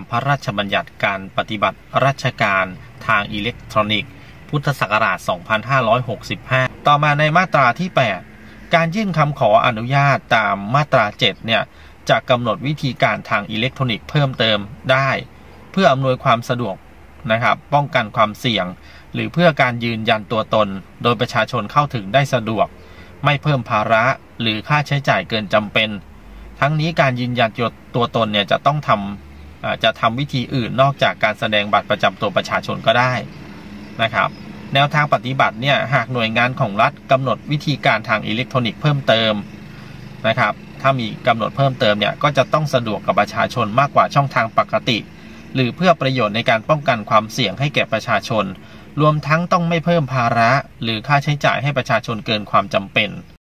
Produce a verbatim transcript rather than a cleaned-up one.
พระราชบัญญัติการปฏิบัติราชการทางอิเล็กทรอนิกส์พุทธศักราช สองพันห้าร้อยหกสิบห้า ต่อมาในมาตราที่ แปด การยื่นคำขออนุญาตตามมาตรา เจ็ด เนี่ยจะกำหนดวิธีการทางอิเล็กทรอนิกส์เพิ่มเติมได้เพื่ออำนวยความสะดวกนะครับป้องกันความเสี่ยงหรือเพื่อการยืนยันตัวตนโดยประชาชนเข้าถึงได้สะดวกไม่เพิ่มภาระหรือค่าใช้จ่ายเกินจำเป็นทั้งนี้การยืนยันตัวตนเนี่ยจะต้องทำจะทำวิธีอื่นนอกจากการแสดงบัตรประจำตัวประชาชนก็ได้นะครับแนวทางปฏิบัติเนี่ยหากหน่วยงานของรัฐกำหนดวิธีการทางอิเล็กทรอนิกส์เพิ่มเติมนะครับถ้ามีกำหนดเพิ่มเติมเนี่ยก็จะต้องสะดวกกับประชาชนมากกว่าช่องทางปกติหรือเพื่อประโยชน์ในการป้องกันความเสี่ยงให้แก่ประชาชนรวมทั้งต้องไม่เพิ่มภาระหรือค่าใช้จ่ายให้ประชาชนเกินความจำเป็น